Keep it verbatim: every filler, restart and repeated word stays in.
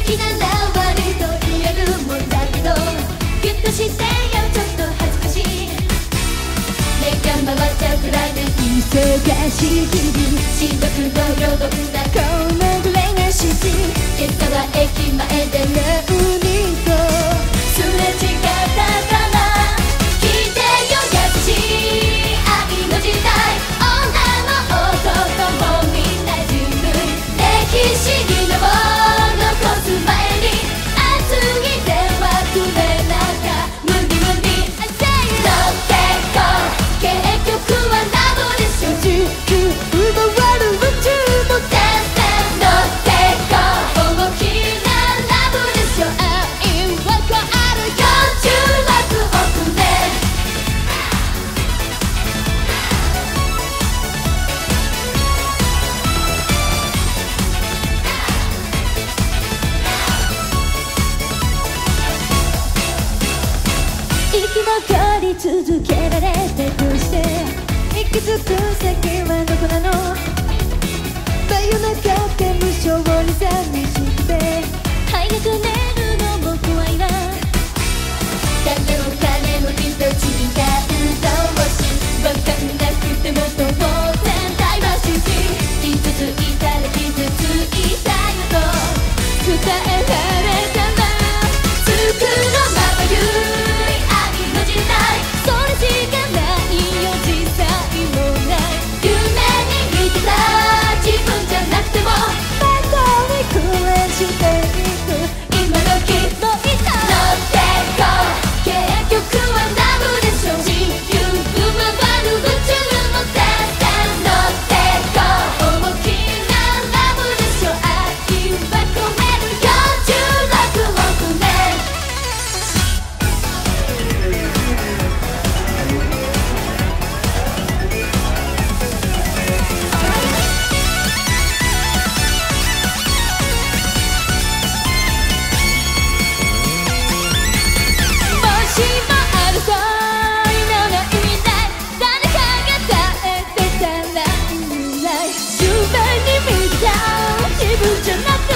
きなら悪いと言えるもんだけど、ギュッとしてよちょっと恥ずかしい。目が回っちゃうくらいで忙しい日々、しんどくのよどんだこのぐらいが指示。今朝は駅前で何人とすれ違ったかな。聞いてよ優しい愛の時代、女も男もみんな人類、歴史に名を残す前に熱い電話くれなんか無理無理。乗ってこう結局はラブでしょ。地球奪わる宇宙も全然乗ってこう大きなラブでしょ。愛は変わるよじゅうろくおく年。生き残り続けられてどうして、息づく先はどこなの。真夜中って無性に寂しくて早く寝るのも怖いな。誰も金もきっと違う同士、わかんなくても当然ダイバーシティ、傷ついたら傷ついたよと伝えられたらつくのまばゆい愛の時代、それしかないよ実際もない。夢に見てた自分じゃなくてもまとに苦練していく今時もいた。乗ってこう結局はラブでしょ。地球回る宇宙も全然乗ってこう大きなラブでしょ。愛は超えるよじゅうろくおく年。もしもある才能の意味ない、誰かが耐えてたらいいない。夢に見た自分じゃなく